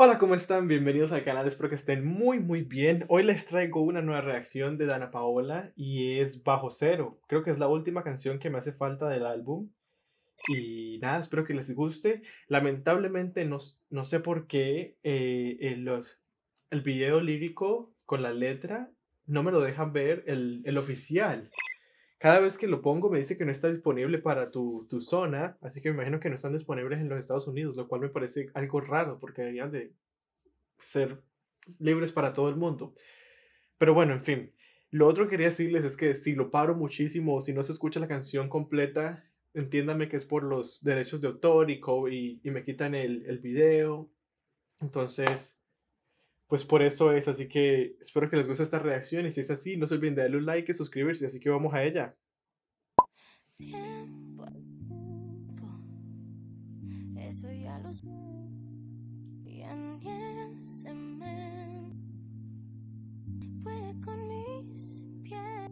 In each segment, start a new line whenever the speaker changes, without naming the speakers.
Hola, ¿cómo están? Bienvenidos al canal, espero que estén muy bien. Hoy les traigo una nueva reacción de Dana Paola y es Bajo Cero. Creo que es la última canción que me hace falta del álbum y nada, espero que les guste. Lamentablemente no sé por qué el video lírico con la letra no me lo dejan ver el oficial. Cada vez que lo pongo me dice que no está disponible para tu zona, así que me imagino que no están disponibles en los Estados Unidos, lo cual me parece algo raro porque deberían de ser libres para todo el mundo. Pero bueno, en fin. Lo otro que quería decirles es que si lo paro muchísimo o si no se escucha la canción completa, entiéndame que es por los derechos de autor y me quitan el video. Entonces, pues por eso es. Así que espero que les guste esta reacción y si es así, no se olviden de darle un like y suscribirse. Así que vamos a ella.
Tiempo al tiempo, eso ya lo sé. Ya ni ese men puede con mis pies.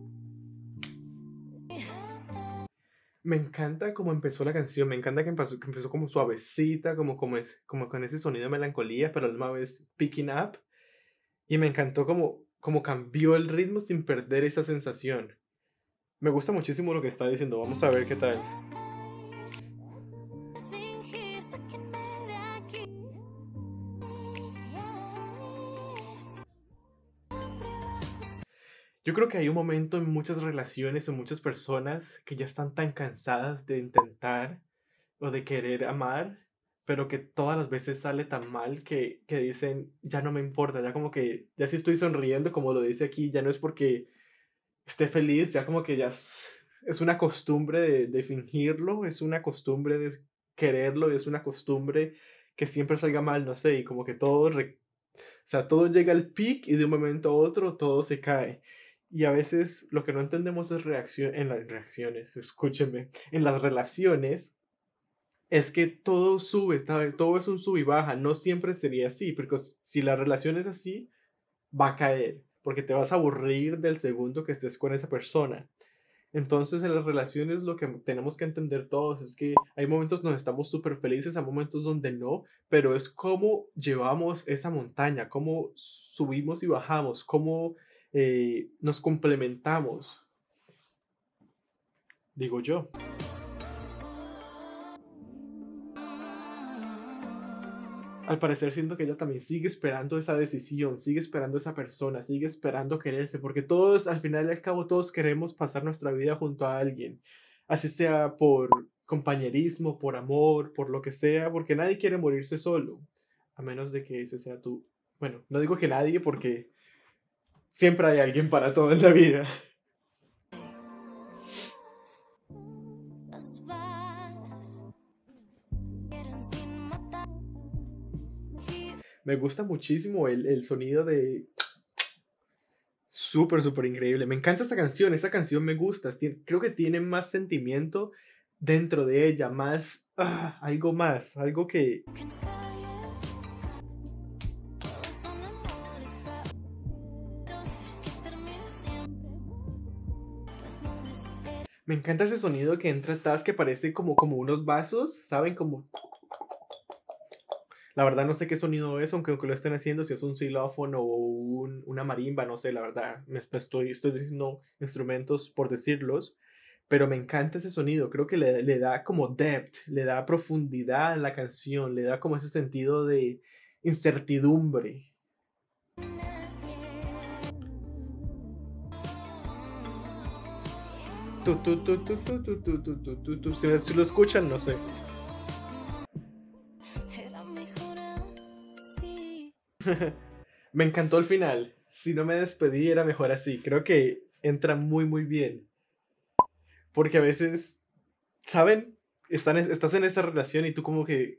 Me encanta cómo empezó la canción, me encanta que empezó como suavecita, como con ese sonido de melancolía, pero a la misma vez picking up. Y me encantó como cambió el ritmo sin perder esa sensación. Me gusta muchísimo lo que está diciendo. Vamos a ver qué tal.
Fingir, sáquenme de aquí.
Yo creo que hay un momento en muchas relaciones o muchas personas que ya están tan cansadas de intentar o de querer amar, pero que todas las veces sale tan mal que dicen, ya no me importa, ya como que, ya si estoy sonriendo, como lo dice aquí, ya no es porque esté feliz, ya como que ya es una costumbre de fingirlo, es una costumbre de quererlo y es una costumbre que siempre salga mal, no sé, y como que o sea, todo llega al pic y de un momento a otro todo se cae. Y a veces lo que no entendemos es en las reacciones, escúchenme, en las relaciones es que todo sube, todo es un sub y baja, no siempre sería así, porque si la relación es así, va a caer, porque te vas a aburrir del segundo que estés con esa persona. Entonces en las relaciones lo que tenemos que entender todos es que hay momentos donde estamos súper felices, hay momentos donde no, pero es cómo llevamos esa montaña, cómo subimos y bajamos, cómo nos complementamos, digo yo. Al parecer siento que ella también sigue esperando esa decisión, sigue esperando esa persona, sigue esperando quererse, porque todos, al final y al cabo, todos queremos pasar nuestra vida junto a alguien, así sea por compañerismo, por amor, por lo que sea, porque nadie quiere morirse solo, a menos de que ese sea tú. Bueno, no digo que nadie porque siempre hay alguien para todo en la vida.
Las balas quieren sin matar.
Me gusta muchísimo el sonido de... Súper increíble. Me encanta esta canción me gusta. Creo que tiene más sentimiento dentro de ella, algo más, algo que...
Que en las calles todos son amores pasajeros que terminan siempre, pues no desespero.
Me encanta ese sonido que entra atrás que parece como unos vasos, ¿saben? Como... La verdad no sé qué sonido es, aunque lo estén haciendo, si es un xilófono o una marimba, no sé, la verdad. Estoy diciendo instrumentos por decirlos, pero me encanta ese sonido. Creo que le da como depth, le da profundidad a la canción, le da como ese sentido de incertidumbre. Si lo escuchan, no sé.
Era mejor así.
Me encantó el final. Si no me despedí, era mejor así. Creo que entra muy bien. Porque a veces, ¿saben? Estás en esa relación y tú como que,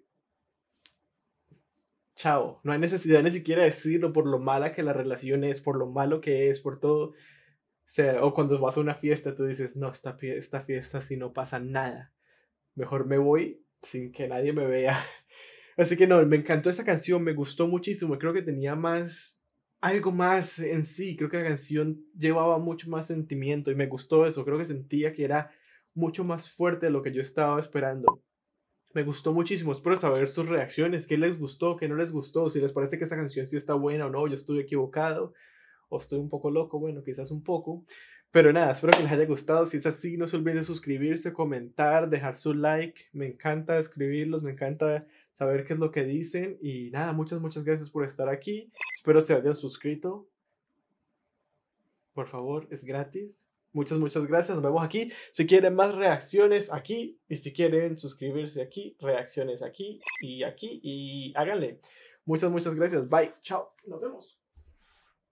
chao, no hay necesidad ni siquiera de decirlo por lo mala que la relación es, por lo malo que es, por todo. O sea, o cuando vas a una fiesta, tú dices, no, esta fiesta si no pasa nada. Mejor me voy sin que nadie me vea. Así que no, me encantó esa canción, me gustó muchísimo. Creo que tenía algo más en sí. Creo que la canción llevaba mucho más sentimiento y me gustó eso. Creo que sentía que era mucho más fuerte de lo que yo estaba esperando. Me gustó muchísimo. Espero saber sus reacciones. ¿Qué les gustó? ¿Qué no les gustó? Si les parece que esta canción sí está buena o no. Yo estuve equivocado. O estoy un poco loco. Bueno, quizás un poco. Pero nada, espero que les haya gustado. Si es así, no se olviden de suscribirse, comentar, dejar su like. Me encanta escribirlos. Me encanta saber qué es lo que dicen. Y nada, muchas gracias por estar aquí. Espero se hayan suscrito. Por favor, es gratis. Muchas gracias. Nos vemos aquí. Si quieren más reacciones aquí. Y si quieren suscribirse aquí, reacciones aquí. Y háganle. Muchas gracias. Bye. Chao. Nos vemos.